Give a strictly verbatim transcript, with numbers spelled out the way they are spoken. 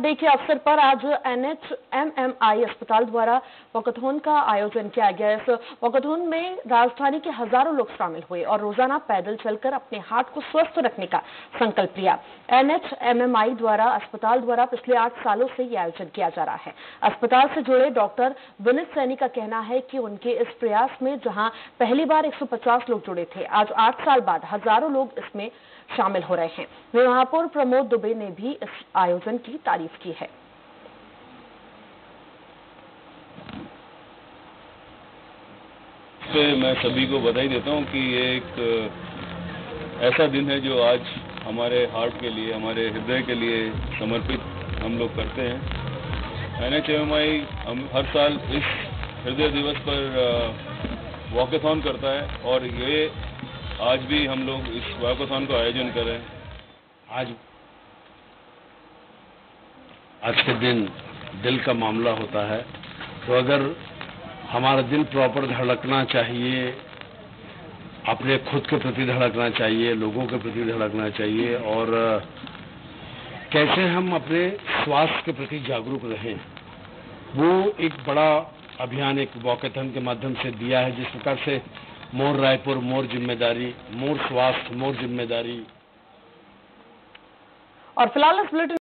Day के अवसर पर आज N H M M I अस्पताल द्वारा वॉकाथॉन का आयोजन किया गया। इस वॉकाथॉन में राजधानी के हजारों लोग शामिल हुए और रोजाना पैदल चलकर अपने हाथ को स्वस्थ रखने का संकल्प लिया। N H M M I द्वारा अस्पताल द्वारा पिछले आठ सालों से ये आयोजन किया जा रहा है। अस्पताल से जुड़े डॉक्टर विनीत सैनी का कहना है कि उनके इस प्रयास में जहां पहली बार एक सौ पचास लोग जुड़े थे, आज आठ साल बाद हजारों लोग इसमें शामिल हो रहे हैं। वे महापौर प्रमोद दुबे ने भी इस आयोजन की तारीफ की है। पे मैं सभी को बधाई देता हूं कि ये एक ऐसा दिन है जो आज हमारे हार्ट के लिए, हमारे हृदय के लिए समर्पित हम लोग करते हैं। N H M M I हम हर साल इस हृदय दिवस पर वॉकाथॉन करता है और ये आज भी हम लोग इस वॉकाथॉन का आयोजन कर रहे हैं। आज आज के दिन दिल का मामला होता है, तो अगर हमारा दिल प्रॉपर धड़कना चाहिए, अपने खुद के प्रति धड़कना चाहिए, लोगों के प्रति धड़कना चाहिए और कैसे हम अपने स्वास्थ्य के प्रति जागरूक रहें, वो एक बड़ा अभियान एक वॉकाथॉन के माध्यम से दिया है। जिस प्रकार से मोर रायपुर मोर जिम्मेदारी, मोर स्वास्थ्य मोर जिम्मेदारी। और फिलहाल इस बुलेटिन